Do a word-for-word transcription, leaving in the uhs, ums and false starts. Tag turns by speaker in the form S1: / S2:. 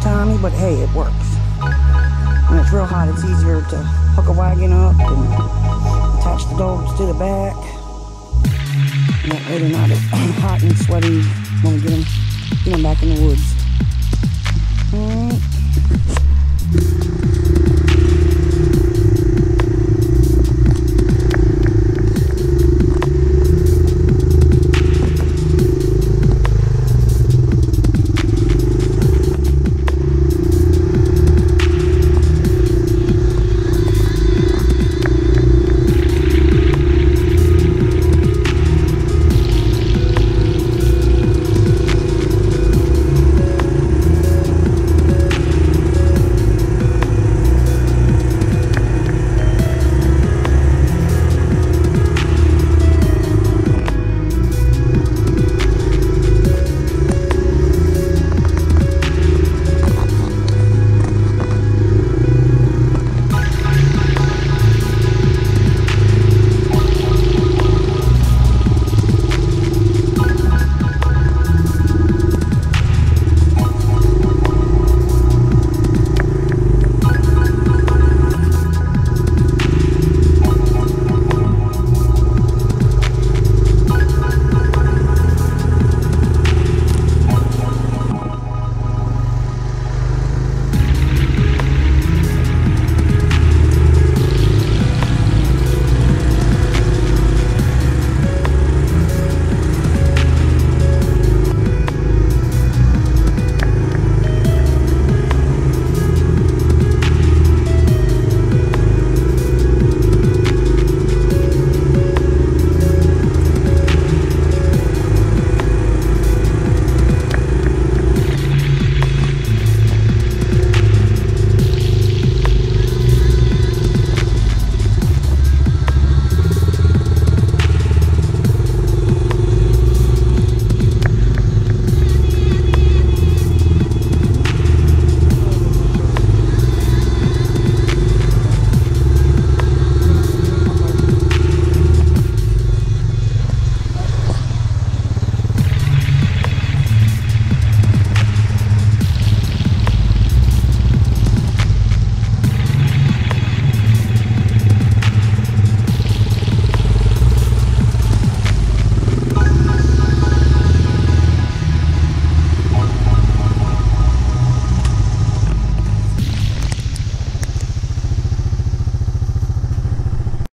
S1: timey, but hey, it works. When it's real hot, it's easier to hook a wagon up and attach the dogs to the back. And that way they're not as hot and sweaty when we get them, get them back in the woods.